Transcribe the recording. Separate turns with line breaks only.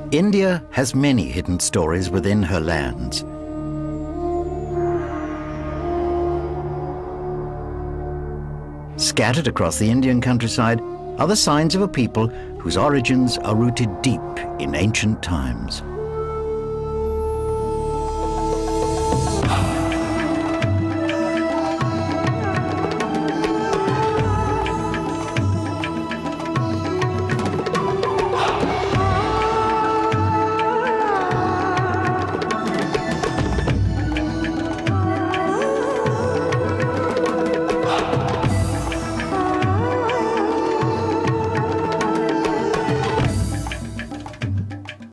India has many hidden stories within her lands. Scattered across the Indian countryside are the signs of a people whose origins are rooted deep in ancient times.